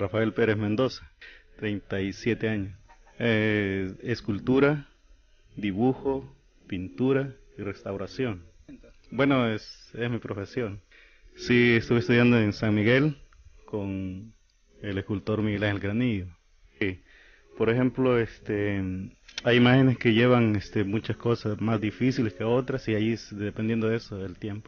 Rafael Pérez Mendoza, 37 años. Escultura, dibujo, pintura y restauración. Bueno, es mi profesión. Sí, estuve estudiando en San Miguel con el escultor Miguel Ángel Granillo. Sí. Por ejemplo, hay imágenes que llevan muchas cosas más difíciles que otras y ahí dependiendo de eso, del tiempo.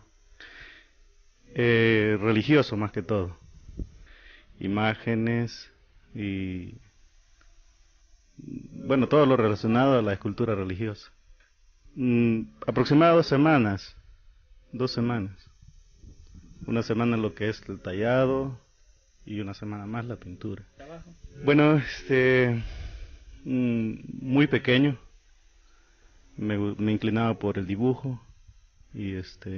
Religioso más que todo. Imágenes y bueno, todo lo relacionado a la escultura religiosa. Aproximadamente 2 semanas, 2 semanas. Una semana lo que es el tallado y una semana más la pintura. Bueno, muy pequeño, me inclinaba por el dibujo y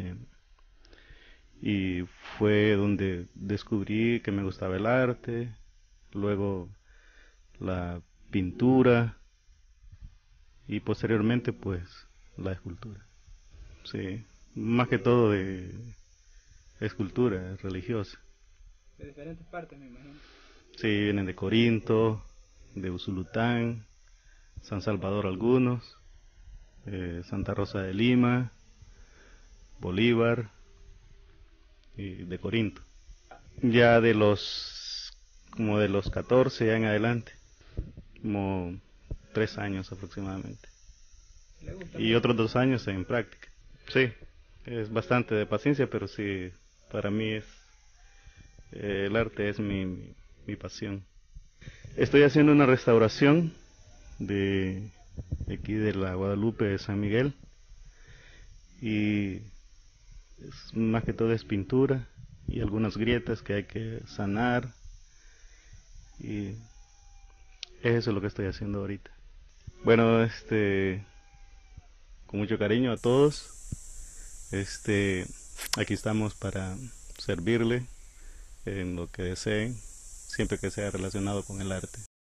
y fue donde descubrí que me gustaba el arte, luego la pintura y posteriormente pues la escultura. Sí, más que todo de escultura religiosa. De diferentes partes, me imagino. Sí, vienen de Corinto, de Usulután, San Salvador algunos, Santa Rosa de Lima, Bolívar y de Corinto. Ya como de los 14 ya en adelante, como 3 años aproximadamente. Y otros 2 años en práctica. Sí, es bastante de paciencia, pero sí, para mí el arte es mi pasión. Estoy haciendo una restauración de aquí de la Guadalupe de San Miguel y más que todo es pintura y algunas grietas que hay que sanar y eso es lo que estoy haciendo ahorita. Bueno, con mucho cariño a todos, aquí estamos para servirle en lo que deseen, siempre que sea relacionado con el arte.